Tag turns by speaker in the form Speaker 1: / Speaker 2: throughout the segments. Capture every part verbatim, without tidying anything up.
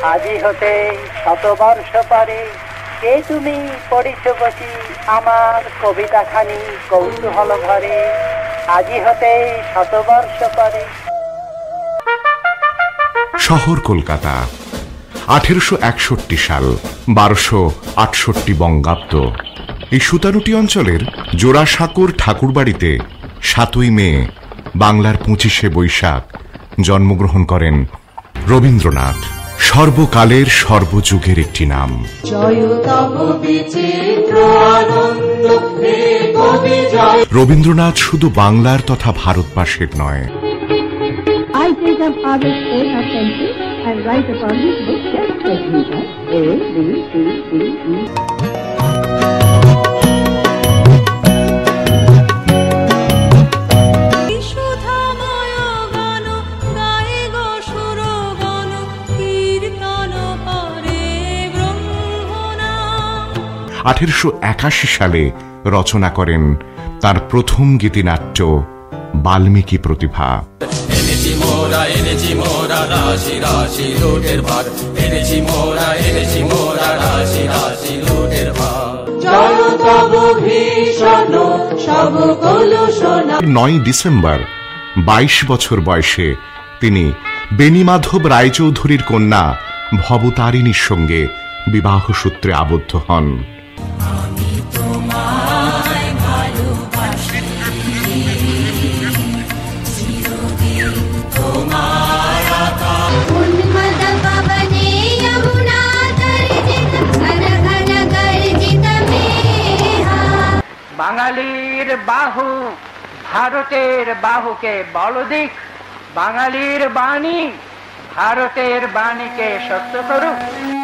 Speaker 1: আজি হতে শতবর্ষ পরে কে তুমি পড়িছ বসি আমার কবিতাখানি কৌতূহল ভরে। আজি হতে শতবর্ষ পরে।
Speaker 2: শহর কলকাতা, আঠেরোশো একষট্টি সাল, বারোশো আটষট্টি বঙ্গাব্দ। এই সুতানুটি অঞ্চলের জোড়াসাঁকোর ঠাকুরবাড়িতে সাতই মে বাংলার পঁচিশে বৈশাখ জন্মগ্রহণ করেন রবীন্দ্রনাথ, সর্বকালের সর্বযুগের একটি নাম। রবীন্দ্রনাথ শুধু বাংলার তথা ভারতবর্ষের নয়, আঠেরোশো একাশি সালে রচনা করেন তার প্রথম গীতিনাট্য বাল্মীকি প্রতিভা। নয় ডিসেম্বর বাইশ বছর বয়সে তিনি বেণীমাধব রায়চৌধুরীর কন্যা ভবতারিণীর সঙ্গে বিবাহ সূত্রে আবদ্ধ হন।
Speaker 1: বাঙালির বাহু ভারতের বাহুকে বলদিক, বাঙালির বাণী ভারতের বাণীকে সত্য করুক।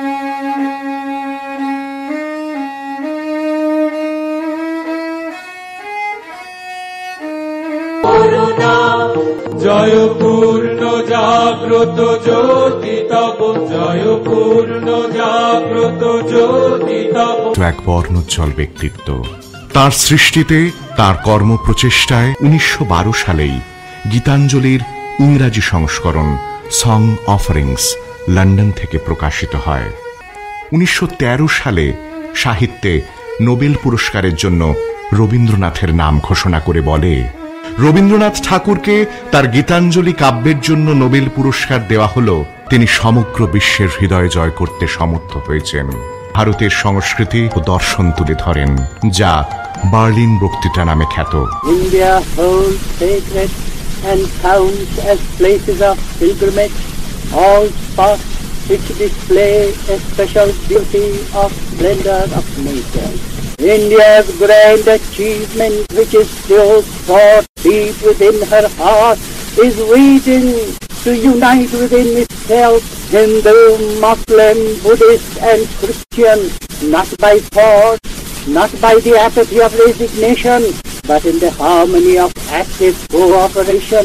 Speaker 3: জয় পূর্ণ জাগ্রত জ্যোতি তব, জয় পূর্ণ জাগ্রত জ্যোতি তব।
Speaker 2: এক বর্ণোজ্জ্বল ব্যক্তিত্ব। তার সৃষ্টিতে, তার কর্মপ্রচেষ্টায় উনিশশো বারো সালেই গীতাঞ্জলির ইংরাজি সংস্করণ সং অফারিংস লন্ডন থেকে প্রকাশিত হয়। উনিশশো তেরো সালে সাহিত্যে নোবেল পুরস্কারের জন্য রবীন্দ্রনাথের নাম ঘোষণা করে বলে, রবীন্দ্রনাথ ঠাকুরকে তার গীতাঞ্জলি কাব্যের জন্য নোবেল পুরস্কার দেওয়া হল। তিনি সমগ্র বিশ্বের হৃদয় জয় করতে সমর্থ হয়েছেন। ভারতের সংস্কৃতি ও দর্শন তুলে ধরেন, যা বার্লিন বক্তৃতা নামে খ্যাত।
Speaker 1: India holds sacred and counts as places of pilgrimage all spots which display a special beauty of splendor of nature. India's grand achievement, which is still thought deep within her heart, is waiting to unite within itself Hindu, Muslim, Buddhist and Christian, not by force, not by the apathy of resignation, but in the harmony of active cooperation.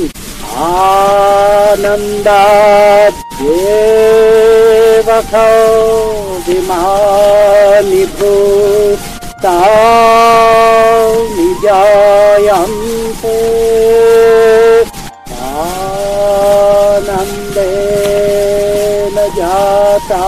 Speaker 1: Ananda Devakho Vimani Bhutao Nijayante Anande Najata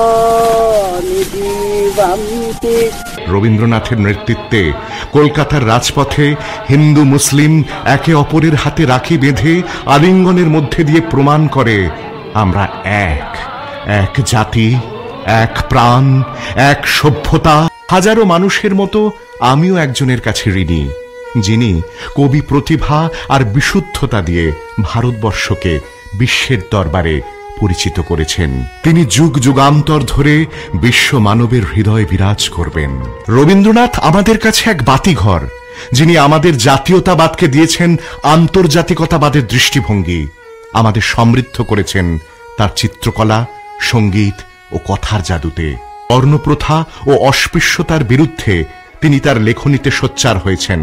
Speaker 1: Nijivanti।
Speaker 2: রবীন্দ্রনাথের নেতৃত্বে কলকাতার রাজপথে হিন্দু মুসলিম একে অপরের হাতে রাখি বেঁধে আলিঙ্গনের মধ্যে দিয়ে প্রমাণ করে, আমরা এক, এক জাতি, এক প্রাণ, এক সভ্যতা। হাজারো মানুষের মতো আমিও একজনের কাছে ঋণী, যিনি কবি প্রতিভা আর বিশুদ্ধতা দিয়ে ভারতবর্ষকে বিশ্বের দরবারে পরিচিত করেছেন। তিনি যুগ যুগান্তর ধরে বিশ্ব মানবের হৃদয়ে বিরাজ করবেন। রবীন্দ্রনাথ আমাদের কাছে এক বাতিঘর, যিনি আমাদের জাতীয়তাবাদকে দিয়েছেন আন্তর্জাতিকতাবাদের দৃষ্টিভঙ্গি। আমাদের সমৃদ্ধ করেছেন তার চিত্রকলা, সঙ্গীত ও কথার জাদুতে। বর্ণপ্রথা ও অস্পৃশ্যতার বিরুদ্ধে তিনি তার লেখনীতে সোচ্চার হয়েছেন।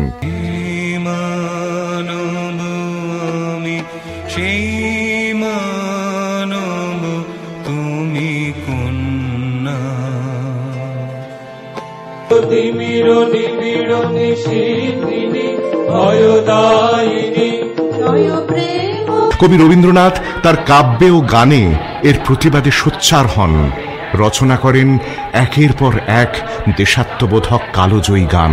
Speaker 2: কবি রবীন্দ্রনাথ তার কাব্যে ও গানে এর প্রতিবাদে সোচ্চার হন, রচনা করেন একের পর এক দেশাত্মবোধক কালোজয়ী গান।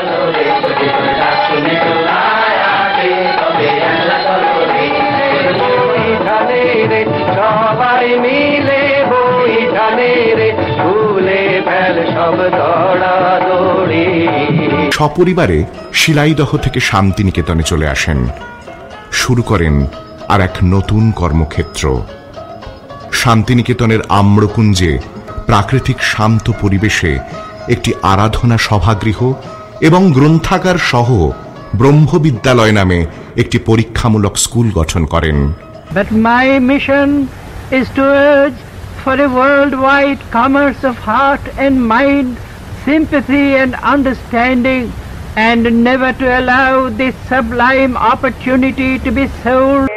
Speaker 2: সপরিবারে শিলাইদহ থেকে শান্তিনিকেতনে চলে আসেন, শুরু করেন আর এক নতুন কর্মক্ষেত্র। শান্তিনিকেতনের আম্রকুঞ্জে প্রাকৃতিক শান্ত পরিবেশে একটি আরাধনা সভাগৃহ এবং গ্রন্থাগার সহ ব্রহ্মবিদ্যালয় নামে একটি পরীক্ষামূলক স্কুল গঠন করেন।
Speaker 1: But my mission is to urge for a worldwide commerce of heart and mind, sympathy and understanding, and never to allow this sublime opportunity to be sold.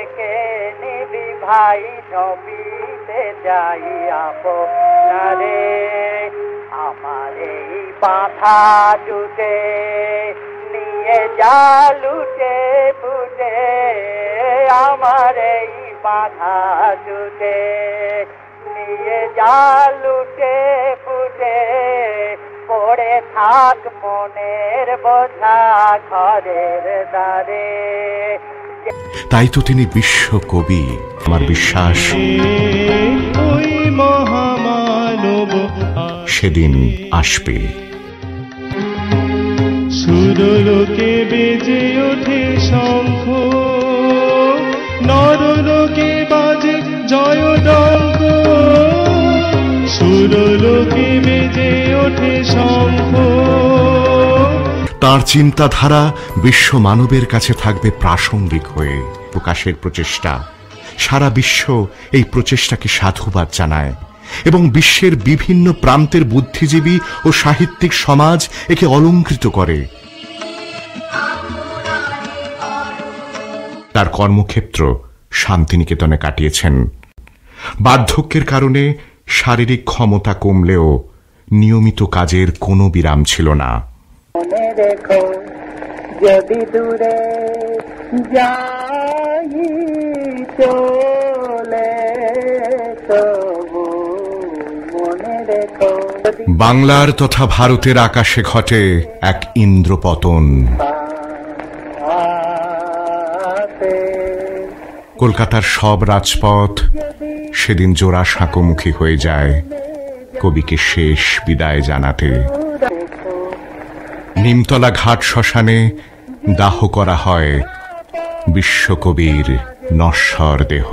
Speaker 1: পড়ে থাক মনের বোঝা ঘরের দ্বারে।
Speaker 2: তাই তো তিনি বিশ্ব কবি। আমার বিশ্বাস
Speaker 3: ওই মহামানব
Speaker 2: সেদিন আসবে।
Speaker 3: সুরলোকে বেজে ওঠে শঙ্খ, নরলোকে বাজে জয়ডঙ্ক। সুরলোকে বেজে ওঠে শঙ্খ।
Speaker 2: তার চিন্তাধারা বিশ্ব মানবের কাছে থাকবে প্রাসঙ্গিক হয়ে। প্রকাশের প্রচেষ্টা, সারা বিশ্ব এই প্রচেষ্টাকে সাধুবাদ জানায় এবং বিশ্বের বিভিন্ন প্রান্তের বুদ্ধিজীবী ও সাহিত্যিক সমাজ একে অলঙ্কৃত করে। তার কর্মক্ষেত্র শান্তিনিকেতনে কাটিয়েছেন। বার্ধক্যের কারণে শারীরিক ক্ষমতা কমলেও নিয়মিত কাজের কোনো বিরাম ছিল না।
Speaker 1: মনে রেখো যদি দূরে যাই চলে তবু মনে রেখো।
Speaker 2: বাংলার তথা ভারতের আকাশে ঘটে এক ইন্দ্রপতন। কলকাতার সব রাজপথ সেদিন জোড়া সাঁকোমুখী হয়ে যায় কবিকে শেষ বিদায় জানাতে। নিমতলা ঘাট শ্মশানে দাহ করা হয় বিশ্বকবির নশ্বর দেহ।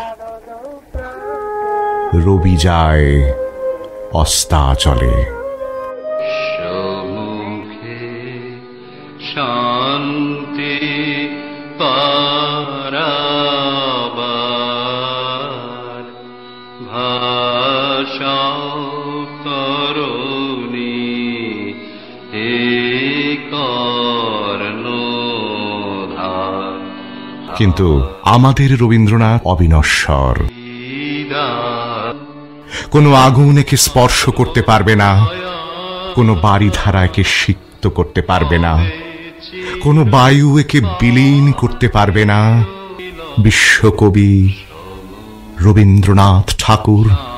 Speaker 2: রবি যায় অস্তাচলে।
Speaker 4: সম্মুখে শান্তি পারাবার ভাষা তরুণী হে কর্ণধার।
Speaker 2: কিন্তু আমাদের রবীন্দ্রনাথ অবিনশ্বর। কোনো আগুন একে স্পর্শ করতে পারবে না, কোনো বাড়িধারা একে সিক্ত করতে পারবে না, কোনো বায়ু একে বিলীন করতে পারবে না। বিশ্বকবি রবীন্দ্রনাথ ঠাকুর